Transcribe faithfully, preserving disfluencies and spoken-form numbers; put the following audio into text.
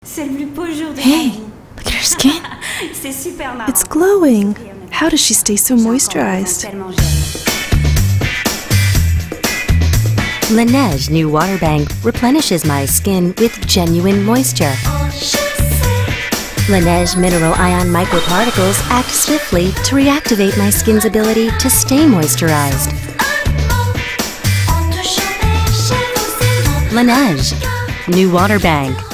Hey, look at her skin. It's glowing. How does she stay so moisturized? Laneige New Water Bank replenishes my skin with genuine moisture. Laneige Mineral Ion Microparticles act swiftly to reactivate my skin's ability to stay moisturized. Laneige New Water Bank.